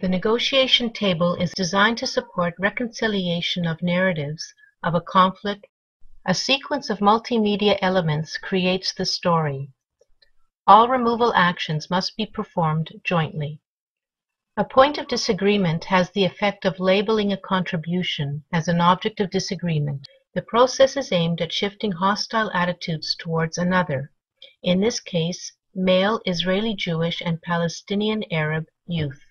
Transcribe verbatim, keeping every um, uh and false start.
The negotiation table is designed to support reconciliation of narratives of a conflict. A sequence of multimedia elements creates the story. All removal actions must be performed jointly. A point of disagreement has the effect of labeling a contribution as an object of disagreement. The process is aimed at shifting hostile attitudes towards another, in this case, male Israeli-Jewish and Palestinian-Arab youth.